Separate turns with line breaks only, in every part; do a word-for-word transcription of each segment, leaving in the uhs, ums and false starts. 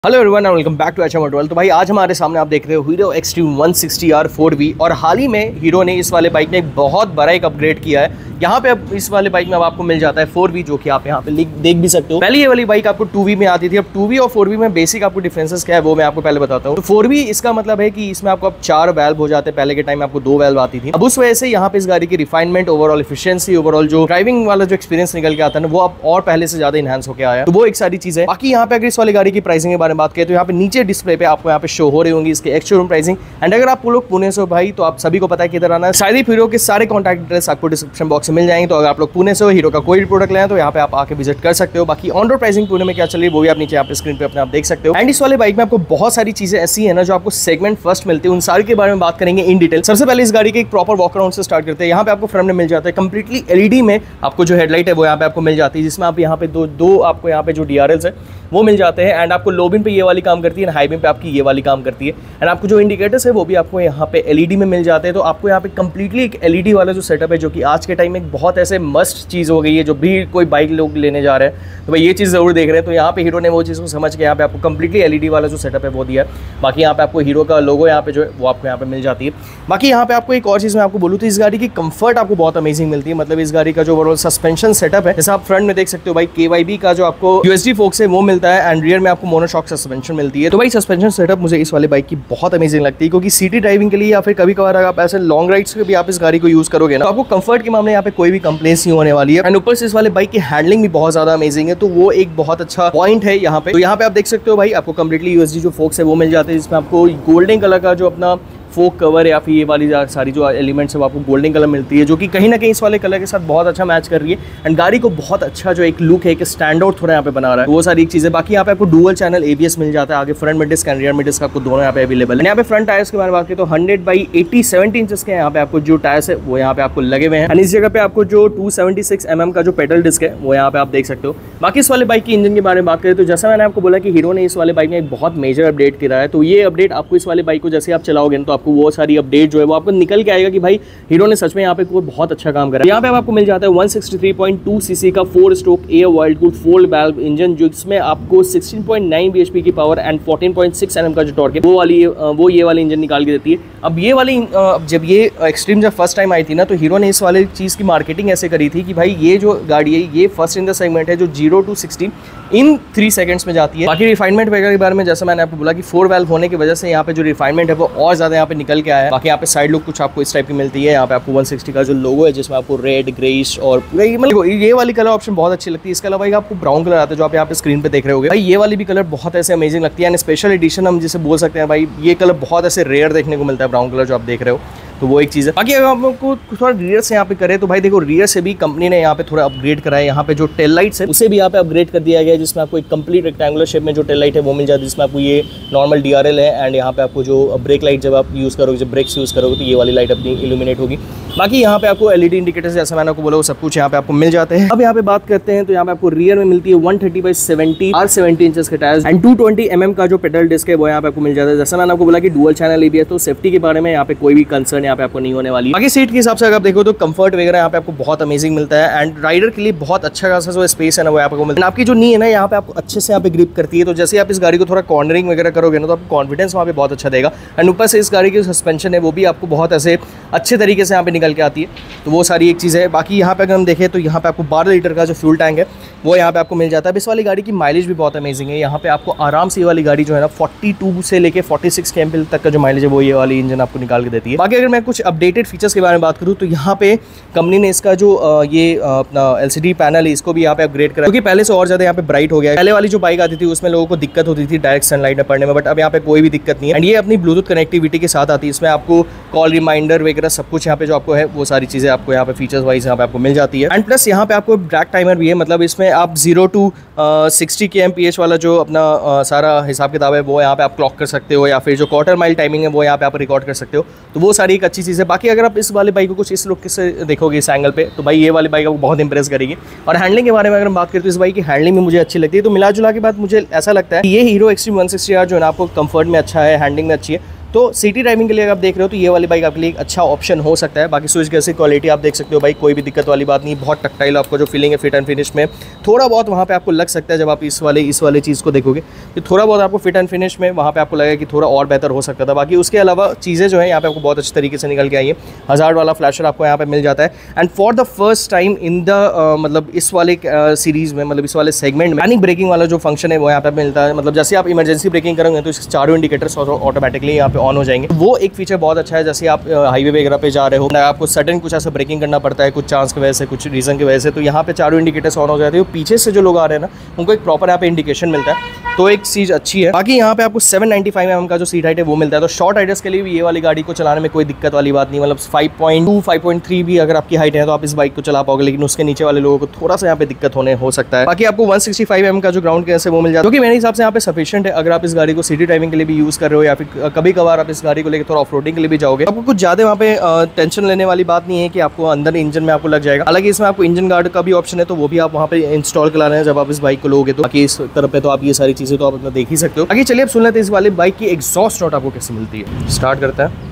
Hello everyone and welcome back to H M auto world. तो भाई आज हमारे सामने आप देख रहे हो Hero Xtreme one sixty R four V. और हाल ही में हीरो ने इस वाले बाइक में एक बहुत बड़ा एक अपग्रेड किया है। यहाँ पे अब इस वाले बाइक में अब आपको मिल जाता है फोर वी, जो कि आप यहाँ पे देख भी सकते हो। पहले ये वाली बाइक आपको टू वी में आती थी, अब टू वी और फोर वी में बेसिक आपको डिफरेंसेस क्या है वो मैं आपको पहले बताता हूँ। तो फोर वी इसका मतलब है कि इसमें आपको अब चार वैल्व हो जाते हैं, पहले के टाइम में आपको दो वैल्व आती थी। अब उस वजह से यहाँ पे इस गाड़ी की रिफाइनमेंट, ओवरऑल एफिशिएंसी, ओवरऑल जो ड्राइविंग वाला जो एक्सपीरियंस निकल के आता है वो अब और पहले से ज्यादा इनहांस होकर आया। तो वो एक सारी चीज है। बाकी यहाँ पे अगर इस वाली गाड़ी की प्राइसिंग के बारे में बात करें तो यहाँ पे नीचे डिस्प्ले पे आपको यहाँ पे शो हो रही होंगी इसके एक्स शोरूम प्राइसिंग। एंड अगर आप लोग पुणे से हो भाई तो आप सभी को पता है किधर आना है। शायद हीरो के सारे कॉन्टैक्ट डिटेल्स आपको डिस्क्रिप्शन बॉक्स में मिल जाएंगे। तो अगर आप लोग पुणे से हो, हीरो का कोई भी प्रोडक्ट लें तो यहाँ पे आप आके विजिट कर सकते हो। बाकी ऑन रोड प्राइसिंग पुणे में क्या चल रही है वो भी आप नीचे यहाँ पे स्क्रीन पे अपने आप देख सकते हो। एंड इस वाले बाइक में आपको बहुत सारी चीजें ऐसी है ना जो आपको सेगमेंट फर्स्ट मिलती है, उन सारी के बारे में बात करेंगे इन डिटेल। सबसे पहले इस गाड़ी के एक प्रॉपर वॉक अराउंड से स्टार्ट करते हैं। यहाँ पे आपको फ्रंट में मिल जाता है कंप्लीटली एलईडी में आपको जो हेडलाइट है वो यहाँ पे आपको मिल जाती है, जिसमें आप यहाँ पे दो दो आपको यहाँ पे जो डीआरएल्स है वो मिल जाते हैं। एंड आपको लो बीम पे ये वाली काम करती है, हाई बीम पे आपकी ये वाली काम करती है। एंड आपको जो इंडिकेटर्स है वो भी आपको यहाँ पे एलईडी में मिल जाते हैं। तो आपको यहाँ पे कंप्लीटली एक एलईडी वाला जो सेटअप है, जो कि आज के टाइम में बहुत ऐसे मस्ट चीज़ हो गई है, जो भी कोई बाइक लोग लेने जा रहे हैं तो भाई ये चीज़ ज़रूर देख रहे हैं। तो यहाँ पे हीरो ने वो चीज़ को समझ के यहाँ पे आपको कंप्लीटली एलईडी वाला जो सेटअप है वो दिया है। बाकी यहाँ पे आपको हीरो का लोगो यहाँ पे जो है वो आपको यहाँ पे मिल जाती है। बाकी यहाँ पे आपको एक और चीज़ मैं आपको बोलूँ तो इस गाड़ी की कंफर्ट आपको बहुत अमेजिंग मिलती है। मतलब इस गाड़ी का जो ओवरऑल सस्पेंशन सेटअप है, जैसे आप फ्रंट में देख सकते हो भाई के वाई बी का जो आपको यूएसडी फोक्स है वो मिलता है। एंड रियर में आपको मोनोशॉक सस्पेंशन मिलती है। तो भाई सस्पेंशन सेटअप मुझे इस वाले बाइक की बहुत अमेजिंग लगती है, क्योंकि सिटी ड्राइविंग के लिए या फिर कभी कभार आप ऐसे लॉन्ग राइड्स के भी आप इस गाड़ी को यूज करोगे ना, तो आपको कंफर्ट के मामले यहाँ पे कोई भी कंप्लेंट्स नहीं होने वाली है। एंड ऊपर से इस वाले बाइक की हैंडलिंग भी बहुत ज्यादा अमेजिंग है, तो वो एक बहुत अच्छा पॉइंट है यहाँ पे। तो यहाँ पे आप देख सकते हो भाई आपको कंप्लीटली यूएसडी जो फोक्स है वो मिल जाते हैं, जिसमें आपको गोल्डन कलर का जो अपना फोक कवर या फिर ये वाली सारी जो एलिमेंट्स है वो आपको गोल्डन कलर मिलती है, जो कि कहीं ना कहीं इस वाले कलर के साथ बहुत अच्छा मैच कर रही है। एंड गाड़ी को बहुत अच्छा जो एक लुक है, एक स्टैंड आउट थोड़ा यहाँ पे बना रहा है, वो सारी एक चीज़ है। बाकी यहाँ पे आपको डुअल चैनल एबीएस मिल जाता है, आगे फ्रंट में डिस्क एंड रियर में डिस्क आपको दोनों यहाँ पे अवेलेबल है। यहाँ पे फ्रंट टायर्स के बारे में बात करें तो hundred by eighty seventy inches के यहाँ पे आपको जो टायर्स है वो यहाँ पे आपको लगे हुए हैं। एंड इस जगह पे आपको जो two seventy six M M का जो पेडल डिस्क है वो यहाँ पे आप देख सकते हो। बाकी इस वाले बाइक की इंजन के बारे में बात करें तो जैसा मैंने आपको बोला कि हीरो ने इस वाले बाइक में एक बहुत मेजर अपडेट किया है। तो ये अपडेट आपको इस वाले बाइक को जैसे आप चलाओगे तो आपको वो सारी अपडेट जो है वो आपको निकल के आएगा कि भाई हीरो ने सच में यहाँ पे कोई बहुत अच्छा काम करा है। यहाँ पे आपको मिल जाता है one sixty three point two CC का four stroke air world cooled four valve engine, जो इसमें आपको सिक्सटीन पॉइंट नाइन बीएचपी की power and fourteen point six NM का जो टॉर्क है वो वाली वो ये वाली इंजन निकाल के देती है। अब ये वाली जब ये एक्सट्रीम जब फर्स्ट टाइम आई थी ना, तो हीरो ने इस वाले चीज़ की मार्केटिंग ऐसे करी थी कि भाई ये जो गाड़ी है ये फर्स्ट इन द सेगमेंट है जो zero to sixty in three seconds में जाती है। बाकी रिफाइनमेंट वगैरह के बारे में जैसे मैंने आपको बोला कि फोर वैल्व होने की वजह से यहाँ पे जो रिफाइनमेंट है वो और ज़्यादा यहाँ पे निकल के आया है। बाकी यहाँ पे साइड लुक कुछ आपको इस टाइप की मिलती है। यहाँ पे आपको वन सिक्सटी का जो लोगो है जिसमें आपको रेड, ग्रेइश और मतलब ये वाली कलर ऑप्शन बहुत अच्छी लगती है। इसके अलावा आपको ब्राउन कलर आता है जो आप यहाँ पे स्क्रीन पे देख रहे होगे। भाई ये वाली भी कलर बहुत ऐसे अमेजिंग लगती है। एंड स्पेशल एडिशन हम जिसे बोल सकते हैं भाई, ये कलर बहुत ऐसे रेयर देखने को मिलता है, ब्राउन कलर जो आप देख रहे हो, तो वो एक चीज़ है। बाकी अगर आप लोग को थोड़ा रियर से यहाँ पे करें तो भाई देखो रियर से भी कंपनी ने यहाँ पे थोड़ा अपग्रेड करा है। यहाँ पे जो टेल लाइट्स है उसे भी यहाँ पे अपग्रेड कर दिया गया है, जिसमें आपको एक कंप्लीट रेक्टेंगुलर शेप में जो टेल लाइट है वो मिल जाती है, जिसमें आपको ये नॉर्मल डीआरएल है। एंड यहाँ पे आपको जो ब्रेक लाइट जब आप यूज़ करोगे, जब ब्रेक्स यूज़ करोगे तो ये वाली लाइट अपनी इल्यूमिनेट होगी। बाकी यहाँ पे आपको एलईडी इंडिकेटर्स जैसा मैंने आपको बोला वो सब कुछ यहाँ पे आपको मिल जाते हैं। अब यहाँ पे बात करते हैं तो यहाँ पे आपको रियर में मिलती है one thirty by seventy R seventy inches के tyres and two twenty MM का जो पेडल डिस्क है वो यहाँ पे आपको मिल जाता है। जैसा मैंने आपको बोला कि डुअल चैनल एबीएस, तो सेफ्टी के बारे में यहाँ पे कोई भी कंसर्न यहाँ पे आपको नहीं होने वाली। बाकी सीट के हिसाब से अगर आप देखो तो कंफर्ट वगैरह यहाँ पे आपको बहुत अमेजिंग मिलता है। एंड राइडर के लिए बहुत अच्छा खासा जो स्पेस है ना वो यहाँ पे आपको मिलता है। आपकी जो नी है ना यहाँ पे आपको अच्छे से यहाँ पे ग्रिप करती है, तो जैसे आप इस गाड़ी को थोड़ा कॉर्नरिंग वगैरह करोगे ना तो आपको कॉन्फिडेंस वहाँ पे बहुत अच्छा देगा। एंड ऊपर से इस गाड़ी की सस्पेंशन है वो भी आपको बहुत ऐसे अच्छे तरीके से यहाँ पे निकल के आती है, तो वो सारी एक चीज़ है। बाकी यहाँ पे अगर हम देखें तो यहाँ पे आपको बारह लीटर का जो फ्यूल टैंक है वो यहाँ पे आपको मिल जाता है। इस वाली गाड़ी की माइलेज भी बहुत अमेजिंग है। यहाँ पे आपको आराम से ये वाली गाड़ी जो है ना फोर्टी टू से लेके फोर्टी सिक्स के एमपी तक का जो माइलेज है वो ये वाली इंजन आपको निकाल के देती है। बाकी अगर मैं कुछ अपडेटेड फीचर्स के बारे में बात करूँ तो यहाँ पे कंपनी ने इसका जो ये अपना एलसीडी पैनल है इसको भी यहाँ पे अपग्रेड करा, क्योंकि पहले से और ज़्यादा यहाँ पे ब्राइट हो गया है। पहले वाली जो बाइक आती थी उसमें लोगों को दिक्कत होती थी डायरेक्ट सनलाइट में पड़ने में, बट अब यहाँ पे कोई भी दिक्कत नहीं है। एंड ये अपनी ब्लूटूथ कनेक्टिविटी के साथ आती है। इसमें आपको कॉल रिमाइंडर वगैरह सब कुछ यहाँ पे जो आपको है वो सारी चीज़ें आपको यहाँ पे फीचर्स वाइज यहाँ पे आपको मिल जाती है। एंड प्लस यहाँ पे आपको ब्रेक टाइमर भी है, मतलब इसमें आप zero to sixty K M P H वाला जो अपना आ, सारा हिसाब किताब है वो यहाँ पे आप क्लॉक कर सकते हो, या फिर जो क्वार्टर माइल टाइमिंग है वो यहाँ पे आप रिकॉर्ड कर सकते हो, तो वो सारी एक अच्छी चीज़ है। बाकी अगर आप इस वाले बाइक को कुछ इस लुक से देखोगे इस एंगल पे तो भाई ये वाली बाइक आपको बहुत इंप्रेस करेगी। और हैंडलिंग के बारे में अगर हम बात करें तो इस बाइक की हैंडलिंग भी मुझे अच्छी लगती है। तो मिला जुला के बाद मुझे ऐसा लगता है कि ये Hero Xtreme one sixty R जो है ना आपको कंफर्ट में अच्छा है, हैंडलिंग में अच्छी है, तो सिटी ड्राइविंग के लिए अगर आप देख रहे हो तो ये वाली बाइक आपके लिए एक अच्छा ऑप्शन हो सकता है। बाकी स्विच गेयर की क्वालिटी आप देख सकते हो भाई, कोई भी दिक्कत वाली बात नहीं, बहुत टक्टाइल आपको जो फीलिंग है फिट एंड फिनिश में थोड़ा बहुत वहाँ पे आपको लग सकता है जब आप इस वाले इस वाले चीज़ को देखोगे तो थोड़ा बहुत आपको फिट एंड फिनिश में वहाँ पे आपको लगेगा कि थोड़ा और बेहतर हो सकता था। बाकी उसके अलावा चीज़ें जो है यहाँ पे आपको बहुत अच्छे तरीके से निकल के आई है। हज़ार्ड वाला फ्लैशर आपको यहाँ पे मिल जाता है and for the first time in the मतलब इस वाले सीरीज़ में, मतलब इस वाले सेगमेंट में पैनिक ब्रेकिंग वाला जो फंक्शन है वो यहाँ पे मिलता है। मतलब जैसे आप इमरजेंसी ब्रेकिंग करेंगे तो इसके चारों इंडिकेटर्स ऑटोमेटिकली यहाँ पे ऑन हो जाएंगे। वो एक फीचर बहुत अच्छा है। जैसे आप हाईवे वगैरह पे जा रहे हो, आपको सडन कुछ ऐसा ब्रेकिंग करना पड़ता है कुछ चांस की वजह से, कुछ रीज़न की वजह से, तो यहाँ पे चारों इंडिकेटर्स ऑन हो जाते हैं। पीछे से जो लोग आ रहे हैं ना उनको एक प्रॉपर यहाँ पे इंडिकेशन मिलता है, तो एक चीज़ अच्छी है। बाकी यहाँ पे आपको सेवन नाइन्टी फाइव एम का जो सीट हाइट है वो मिलता है, तो शॉर्ट राइडर्स के लिए भी ये वाली गाड़ी को चलाने में कोई दिक्कत वाली बात नहीं। मतलब five point two five point three भी अगर आपकी हाइट है तो आप इस बाइक को चला पाओगे, लेकिन उसके नीचे वाले लोगों को थोड़ा सा यहाँ पे दिक्कत होने हो सकता है। बाकी आपको वन सिक्सटी फाइव एम का जो ग्राउंड क्लियरेंस है वो मिल जाता है, जो कि मेरे हिसाब से यहाँ पे सफिशिएंट है। अगर आप इस गाड़ी को सिटी ड्राइविंग के लिए भी यूज़ कर रहे हो या फिर कभी कभार आप इस गाड़ी को लेकर थोड़ा ऑफ रोडिंग के लिए भी जाओगे, आपको कुछ ज़्यादा वहाँ पे टेंशन लेने वाली बात नहीं है कि आपको अंदर इंजन में आपको लग जाएगा। हालांकि इसमें आपको इंजन गार्ड का भी ऑप्शन है, तो वो भी आप वहाँ पे इंस्टॉल करा रहे हैं जब आप इस बाइक को लोगे। तो बाकी इस तरफ पे तो आप ये सारी चीज़ें तो आप अपना देख ही सकते हो। आगे चलिए अब सुन लेते हैं इस वाली बाइक की एग्जॉस्ट नोट आपको कैसे मिलती है। स्टार्ट करते हैं।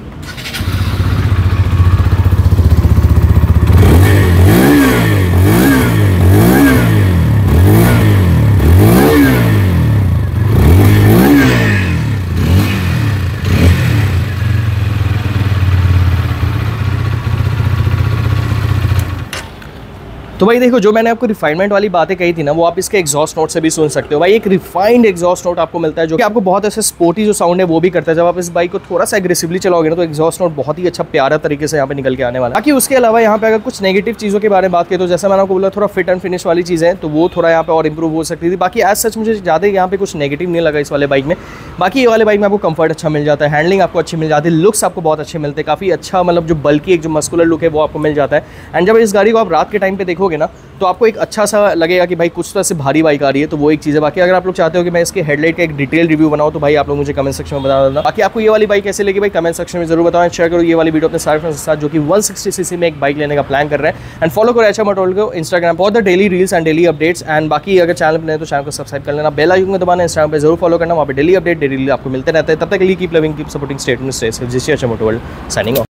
तो भाई देखो, जो मैंने आपको रिफाइनमेंट वाली बातें कही थी ना, वो आप इसके एग्जॉस्ट नोट से भी सुन सकते हो। भाई एक रिफाइंड एग्जॉस्ट नोट आपको मिलता है जो कि आपको बहुत ऐसे स्पोर्टी जो साउंड है वो भी करता है। जब आप इस बाइक को थोड़ा सा एग्रेसिवली चलाओगे ना तो एग्जॉस्ट नोट बहुत ही अच्छा प्यारा तरीके से यहाँ पे निकल के आने वाला है। बाकी उसके अलावा यहाँ पे अगर कुछ नेगेटिव चीज़ों के बारे में बात करें तो जैसे मैंने आपको बोला थोड़ा फिट एंड फिनिश वाली चीज़ें तो वो थोड़ा यहाँ पे और इंप्रूव हो सकती थी। बाकी एज सच मुझे ज़्यादा यहाँ पे कुछ नेगेटिव नहीं लगा इस वाले बाइक में। बाकी ये वाले बाइक में आपको कंफर्ट अच्छा मिल जाता है, हैंडलिंग आपको अच्छी मिल जाती है, लुक्स आपको बहुत अच्छे मिलते हैं, काफ़ी अच्छा मतलब जो बल्कि एक जो मस्कुलर लुक है वो आपको मिल जाता है। एंड जब इस गाड़ी को आप रात के टाइम पे देखोगे ना तो आपको एक अच्छा सा लगेगा कि भाई कुछ तो ऐसे भारी बाइक आ रही है, तो वो एक चीज़ है। बाकी अगर आप लोग चाहते हो कि मैं इसके हेडलाइट का एक डिटेल रिव्यू बनाऊँ तो भाई आप लोग मुझे कमेंट सेक्शन में बता देना। बाकी आपको ये वाली बाइक कैसे लगी भाई कमेंट सेक्शन में जरूर बताएं। शेयर करो ये वाली वीडियो अपने सारे फ्रेंड्स के साथ जो कि वन सिक्सटी सीसी में एक बाइक लेने का प्लान कर रहे हैं। एंड फॉलो करो एच एम ऑटोमोटिव को Instagram for the daily reels and daily updates. And बाकी अगर चैनल पर नहीं तो चैनल को सब्सक्राइब कर लेना, बेल आइकन को दबाना, इंस्टाग्राम पर जरूर फॉलो करना, वहाँ पे डेली अपडेट डेली आपको मिलते रहते हैं। तब तक के लिए keep loving keep supporting state में stay safe. This H M automotive signing of.